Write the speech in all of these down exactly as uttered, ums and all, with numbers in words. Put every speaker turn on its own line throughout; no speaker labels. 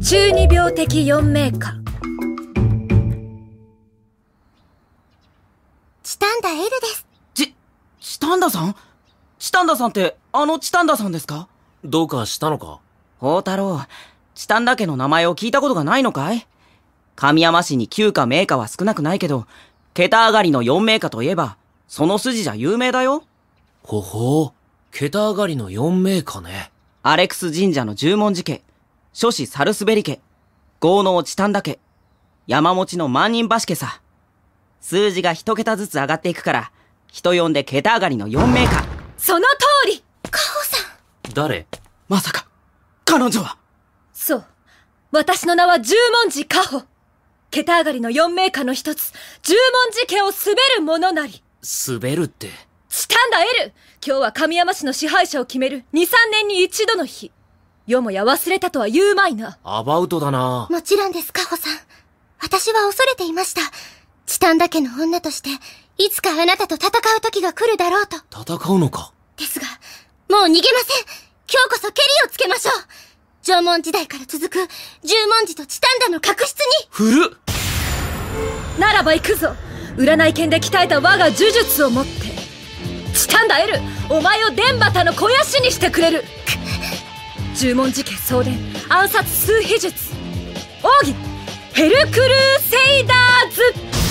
中二病的四名家。
チタンダ L です。
ち、チタンダさん？チタンダさんってあのチタンダさんですか？
どうかしたのか？
宝太郎、チタンダ家の名前を聞いたことがないのかい？神山市に旧家名家は少なくないけど、桁上がりの四名家といえばその筋じゃ有名だよ。
ほほう、桁上がりの四名家ね。
アレクス神社の十文字家、諸子サルスベリ家、豪農チタンダ家、山持ちの万人橋家さ。数字が一桁ずつ上がっていくから、人呼んで桁上がりの四名家。
その通り。
カホさん。
誰？
まさか彼女は？
そう、私の名は十文字カホ。桁上がりの四名家の一つ、十文字家を滑る者なり。
滑るって？
チタンダ L。今日は神山市の支配者を決める二三年に一度の日。よもや忘れたとは言うまいな。
アバウトだな。
もちろんです、カホさん。私は恐れていました。チタンダ家の女として、いつかあなたと戦う時が来るだろうと。
戦うのか？
ですが、もう逃げません。今日こそケリをつけましょう。縄文時代から続く十文字とチタンダの確執に。
古っ。
ならば行くぞ。占い剣で鍛えた我が呪術を持って。チタンダ L、お前を伝端の肥やしにしてくれる。十文字家送電暗殺数秘術奥義ヘルクルーセイダーズ。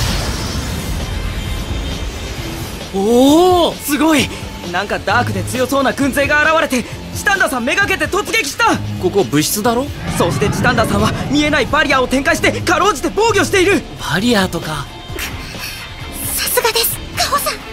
おお、すごい。なんかダークで強そうな軍勢が現れて、チタンダさんめがけて突撃した。
ここ物質だろ？
そしてチタンダさんは見えないバリアを展開してかろうじて防御している。
バリアとか。
さすがです、カホさん。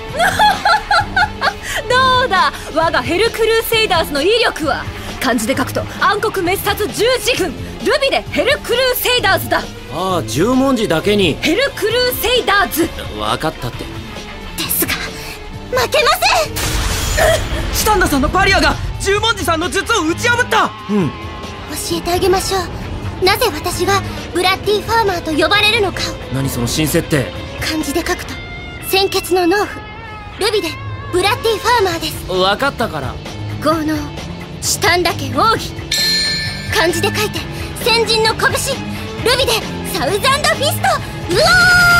どうだ、我がヘルクルーセイダーズの威力は。漢字で書くと暗黒滅殺十字軍、ルビでヘルクルーセイダーズだ。
ああ、十文字だけに。
ヘルクルーセイダーズ。
わかったって。
ですが、負けません。
チタンダさんのバリアが十文字さんの術を打ち破った。
うん。
教えてあげましょう。なぜ私がブラッディファーマーと呼ばれるのかを。
何その新設定？
漢字で書くと鮮血の農夫、ルビでブラッディファーマーです。
わかったから。
豪農チタンダ家奥義、漢字で書いて先人の拳、ルビでサウザンドフィスト。うわ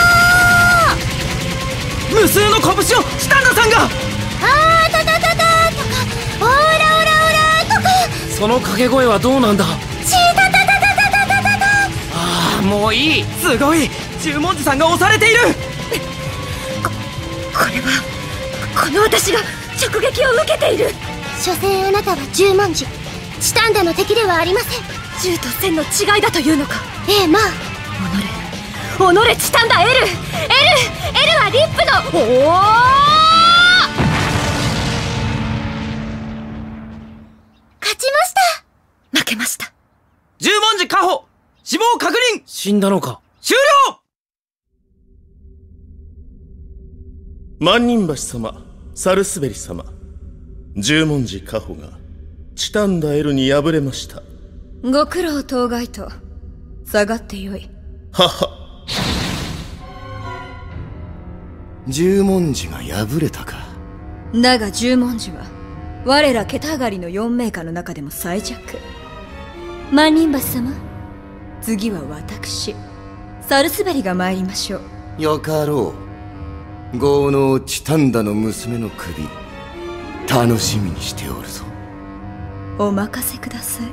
ー、無数の拳をチタンダさんが。
あーたたたたとか、オーラオラオラとか。
その掛け声はどうなんだ？
チータタタタタタタタタ。
ああ、もういい。
すごい、十文字さんが押されている。
こ、これはこの私が直撃を受けている。
所詮あなたは十文字、チタンダの敵ではありません。
銃と線の違いだというのか。
ええ、まあ。
己己チタンダ L、 L、 L はリップの。おお、
勝ちました。
負けました。
十文字カホ死亡確認。
死んだのか？
終了。
万人橋様、サルスベリ様、十文字カホがチタンダ L に敗れました。
ご苦労当該と。下がってよい。
はは。
十文字が敗れたか。
だが十文字は我ら桁上がりの四名家の中でも最弱。万人橋様、次は私サルスベリが参りましょう。
よかろう。豪農チタンダの娘の首、楽しみにしておるぞ。
お任せください。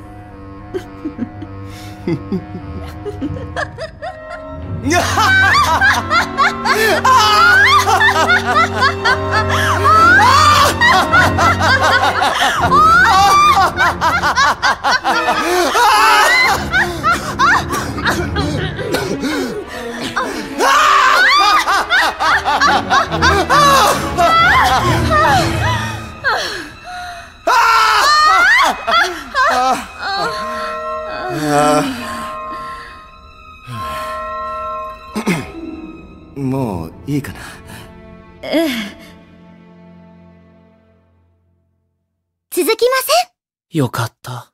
もういいかな。
ええ。
続きません。
よかった。